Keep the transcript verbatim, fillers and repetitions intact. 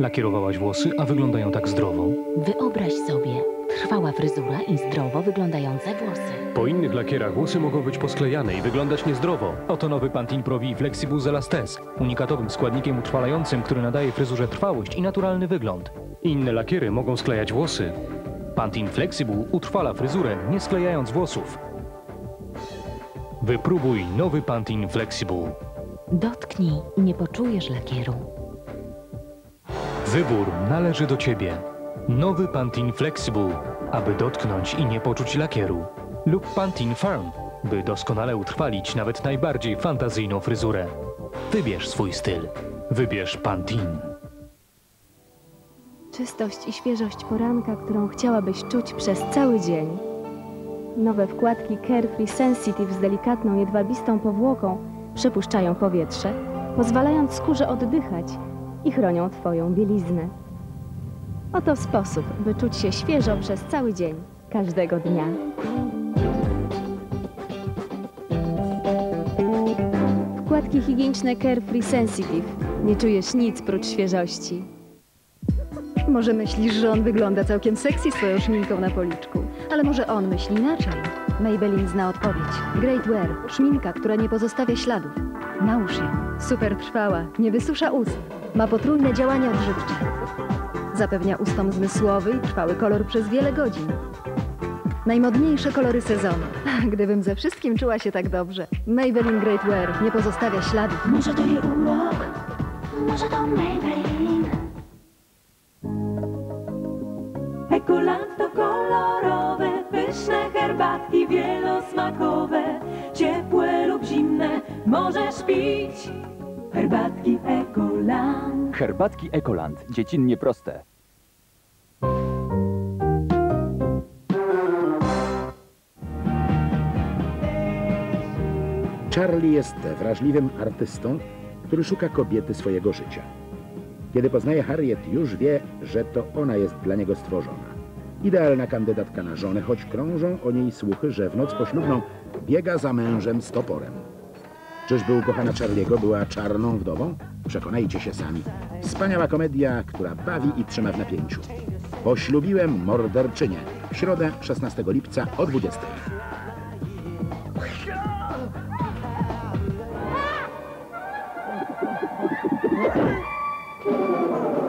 Lakierowałaś włosy, a wyglądają tak zdrowo. Wyobraź sobie, trwała fryzura i zdrowo wyglądające włosy. Po innych lakierach włosy mogą być posklejane i wyglądać niezdrowo. Oto nowy Pantene Pro V Flexible z Elastez, unikatowym składnikiem utrwalającym, który nadaje fryzurze trwałość i naturalny wygląd. Inne lakiery mogą sklejać włosy. Pantene Flexible utrwala fryzurę, nie sklejając włosów. Wypróbuj nowy Pantene Flexible. Dotknij i nie poczujesz lakieru. Wybór należy do Ciebie. Nowy Pantene Flexible, aby dotknąć i nie poczuć lakieru. Lub Pantene Firm, by doskonale utrwalić nawet najbardziej fantazyjną fryzurę. Wybierz swój styl. Wybierz Pantene. Czystość i świeżość poranka, którą chciałabyś czuć przez cały dzień. Nowe wkładki Carefree Sensitive z delikatną, jedwabistą powłoką przepuszczają powietrze, pozwalając skórze oddychać i chronią Twoją bieliznę. Oto sposób, by czuć się świeżo przez cały dzień, każdego dnia. Wkładki higieniczne Carefree Sensitive. Nie czujesz nic prócz świeżości. Może myślisz, że on wygląda całkiem sexy swoją szminką na policzku. Ale może on myśli inaczej. Maybelline zna odpowiedź. Great Wear. Szminka, która nie pozostawia śladów. Nałóż ją. Super trwała. Nie wysusza ust. Ma potrójne działania odżywcze. Zapewnia ustom zmysłowy i trwały kolor przez wiele godzin. Najmodniejsze kolory sezonu. Gdybym ze wszystkim czuła się tak dobrze. Maybelline Great Wear nie pozostawia śladów. Może to jej urok, może to Maybelline. Ekoland to kolorowe, pyszne herbatki wielosmakowe. Ciepłe lub zimne możesz pić. Herbatki Ekoland. Herbatki Ekoland. Dziecinnie proste. Charlie jest wrażliwym artystą, który szuka kobiety swojego życia. Kiedy poznaje Harriet, już wie, że to ona jest dla niego stworzona. Idealna kandydatka na żonę, choć krążą o niej słuchy, że w noc poślubną biega za mężem z toporem. Czyżby ukochana Charliego była czarną wdową? Przekonajcie się sami. Wspaniała komedia, która bawi i trzyma w napięciu. Poślubiłem morderczynię. W środę, szesnastego lipca o dwudziestej. Oh,